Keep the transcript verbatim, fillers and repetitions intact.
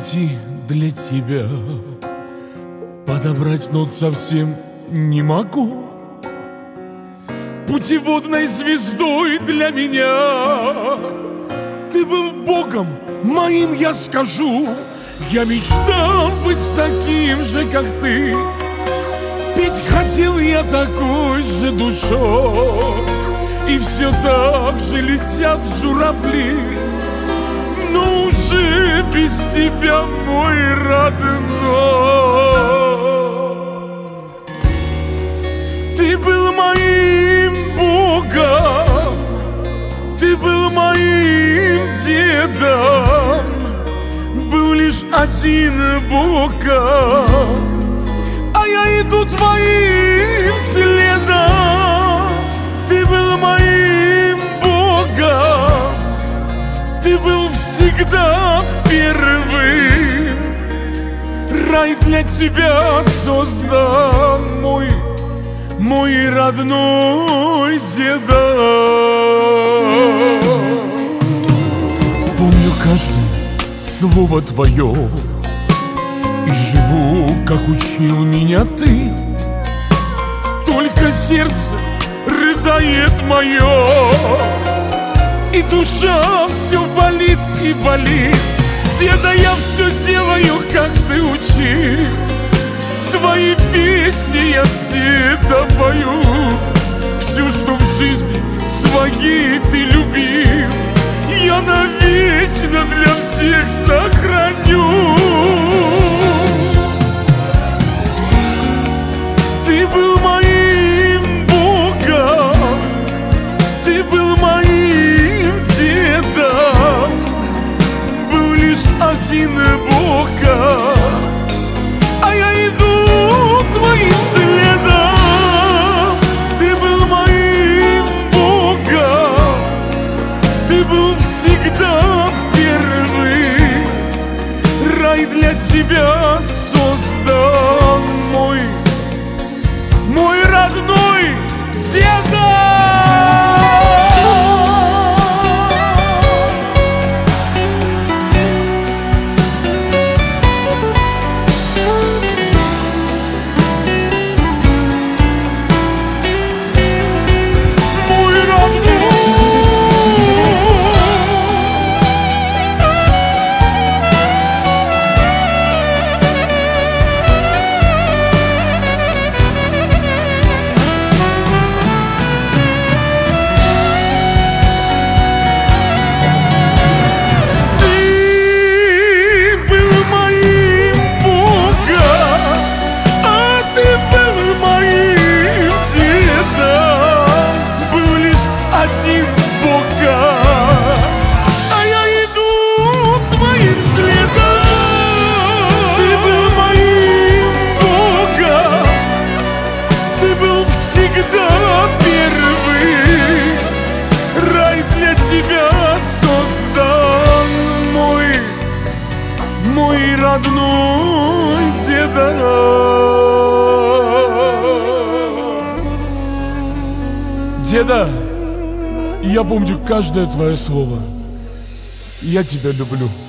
найти для тебя, подобрать, но совсем не могу. Путеводной звездой для меня ты был Богом моим, я скажу. Я мечтал быть таким же, как ты, петь хотел я такой же душой. И все так же летят журавли, но уже без тебя, мой родной. Ты был моим Богом, ты был моим дедом, был лишь один Богом, а я иду твоим следом. Ты был моим Богом, ты был всегда первым. Рай для тебя создан, мой, мой родной деда. Помню каждое слово твое и живу, как учил меня ты. Только сердце рыдает мое, и душа все болит и болит. Деда, я все делаю, как ты учил. Твои песни я всегда пою. Все, что в жизни своей ты любил, я навечно для всех сохраню. Ты был моим Богом, ты был моим дедом, был лишь один Богом, а я иду твоим следом. Ты был моим Богом, ты был всегда первый. Рай для тебя создан, мой, мой родной деда. Всегда первый. Рай для тебя создан, мой, мой родной деда. Деда, я помню каждое твое слово. Я тебя люблю.